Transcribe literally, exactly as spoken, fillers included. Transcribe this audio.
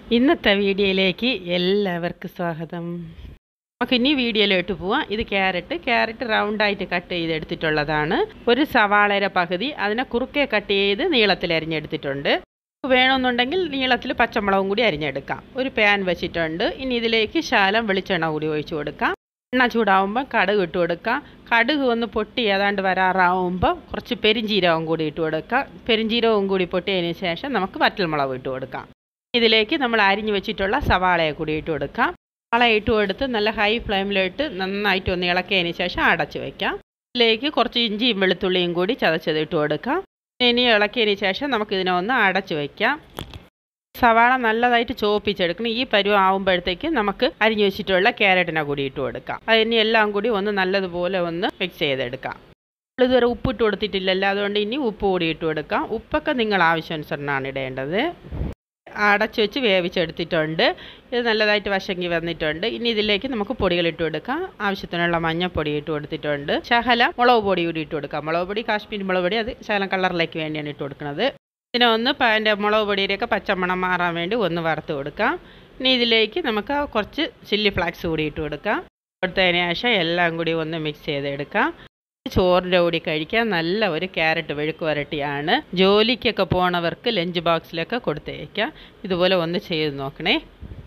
ഇന്നത്തെ വീഡിയോയിലേക്ക് എല്ലാവർക്കും സ്വാഗതം. നമുക്ക് ഇനി വീഡിയോയിലോട്ട് പോവാം. ഇത് ക്യാരറ്റ് ക്യാരറ്റ് റൗണ്ടായിട്ട് കട്ട് ചെയ്തെടുത്തിട്ടുള്ളതാണ്. ഒരു സവാളയുടെ പകുതി അതിനെ കുറുക്കെ കട്ട് ചെയ്ത് നീളത്തിൽ അരിഞ്ഞെടുത്തിട്ടുണ്ട്. വേണമെന്നുണ്ടെങ്കിൽ നീളത്തിൽ പച്ചമുളകും കൂടി അരിഞ്ഞെടുക്കാം. ഒരു പാൻ വെച്ചിട്ടുണ്ട്. ഇനി ഇതിലേക്ക് ശകലം വെളിച്ചെണ്ണ കൂടി ഒഴിച്ചു കൊടുക്കാം. എണ്ണ ചൂടാവുമ്പോൾ കടുക് ഇട്ട് കൊടുക്കാം. കടുക് ഒന്ന് പൊട്ടി ഏതാണ്ട് വരാറാവുമ്പോൾ കുറച്ച് പെരിഞ്ചീരകം കൂടി ഇട്ട് കൊടുക്കാം. പെരിഞ്ചീരകവും കൂടി പൊട്ടിയതിന് ശേഷം നമുക്ക് വറ്റൽമുളക് ഇട്ട് കൊടുക്കാം. ഇതിലേക്ക് നമ്മൾ അരിഞ്ഞു വെച്ചിട്ടുള്ള സവാളയെ കൂടി ഇട്ട് കൊടുക്കാം. സവാള ഇട്ട് കൊടുത്ത് നല്ല ഹൈ ഫ്ലെയിമിലിട്ട് നന്നായിട്ട് ഒന്ന് ഇളക്കിയതിന് ശേഷം അടച്ച് വയ്ക്കാം. ഇതിലേക്ക് കുറച്ച് ഇഞ്ചിയും വെളുത്തുള്ളിയും കൂടി ചതച്ചത് ഇട്ട് കൊടുക്കാം. ഇനി ഇളക്കിയതിന് ശേഷം നമുക്കിതിനെ ഒന്ന് അടച്ച് വയ്ക്കാം. സവാള നല്ലതായിട്ട് ചോപ്പിച്ചെടുക്കണം. ഈ പരുവം ആകുമ്പോഴത്തേക്ക് നമുക്ക് അരിഞ്ഞു വെച്ചിട്ടുള്ള ക്യാരറ്റിനെ കൂടി ഇട്ട് കൊടുക്കാം. അതിന് എല്ലാം കൂടി ഒന്ന് നല്ലതുപോലെ ഒന്ന് മിക്സ് ചെയ്തെടുക്കാം. ഇതുവരെ ഉപ്പിട്ട് കൊടുത്തിട്ടില്ലല്ലോ, അതുകൊണ്ട് ഇനി ഉപ്പ് കൂടി ഇട്ട് കൊടുക്കാം. ഉപ്പൊക്കെ നിങ്ങൾ ആവശ്യാനുസരണമാണ് ഇടേണ്ടത്. അടച്ചു വെച്ച് വേവിച്ചെടുത്തിട്ടുണ്ട്. ഇത് നല്ലതായിട്ട് വശങ്ങി വന്നിട്ടുണ്ട്. ഇനി ഇതിലേക്ക് നമുക്ക് പൊടികൾ ഇട്ട് കൊടുക്കാം. ആവശ്യത്തിനുള്ള മഞ്ഞൾപ്പൊടി ഇട്ട് കൊടുത്തിട്ടുണ്ട്. ശകലം മുളക് പൊടി കൂടി ഇട്ട് കൊടുക്കാം. മുളക് പൊടി കാശ്മീരി മുളക് പൊടി, അത് ശകലം കളറിലേക്ക് വേണ്ടിയാണ് ഇട്ട് കൊടുക്കുന്നത്. ഇതിനെ ഒന്ന് അതിൻ്റെ മുളക് പൊടിയുടെയൊക്കെ പച്ചമണം മാറാൻ വേണ്ടി ഒന്ന് വറുത്ത് കൊടുക്കാം. ഇനി ഇതിലേക്ക് നമുക്ക് കുറച്ച് ചില്ലി ഫ്ലാക്സ് കൂടി ഇട്ട് കൊടുക്കാം. കൊടുത്തതിന് ശേഷം എല്ലാം കൂടി ഒന്ന് മിക്സ് ചെയ്തെടുക്കാം. ചോറിൻ്റെ കൂടി കഴിക്കാൻ നല്ല ഒരു ക്യാരറ്റ് മെഴുക്ക് വരട്ടിയാണ്. ജോലിക്കൊക്കെ പോണവർക്ക് ലഞ്ച് ബോക്സിലൊക്കെ കൊടുത്തേക്കാം. ഇതുപോലെ ഒന്ന് ചെയ്ത് നോക്കണേ.